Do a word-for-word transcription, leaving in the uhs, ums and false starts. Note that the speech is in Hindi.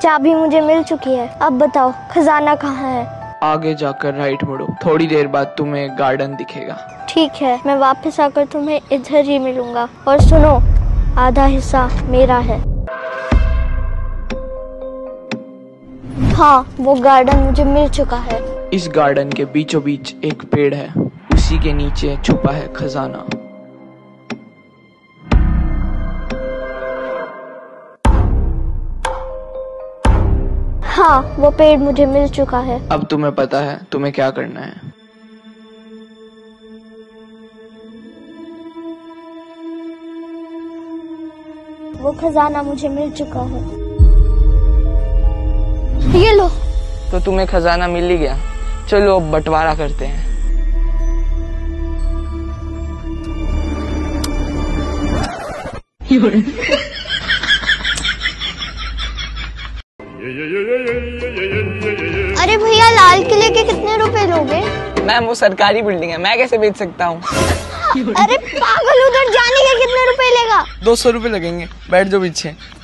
चाबी मुझे मिल चुकी है, अब बताओ खजाना कहाँ है? आगे जाकर राइट मुड़ो, थोड़ी देर बाद तुम्हें गार्डन दिखेगा। ठीक है, मैं वापस आकर तुम्हें इधर ही मिलूंगा। और सुनो, आधा हिस्सा मेरा है। हाँ, वो गार्डन मुझे मिल चुका है। इस गार्डन के बीचों बीच एक पेड़ है, उसी के नीचे छुपा है खजाना। हाँ, वो पेड़ मुझे मिल चुका है। अब तुम्हें पता है तुम्हें क्या करना है। वो खजाना मुझे मिल चुका है। ये लो। तो तुम्हें खजाना मिल ही गया, चलो अब बंटवारा करते हैं। अरे भैया, लाल किले के कितने रुपए लोगे? मैम वो सरकारी बिल्डिंग है, मैं कैसे बेच सकता हूँ? अरे पागल, उधर जाने के कितने रुपए लेगा? दो सौ रुपए लगेंगे, बैठ जाओ पीछे।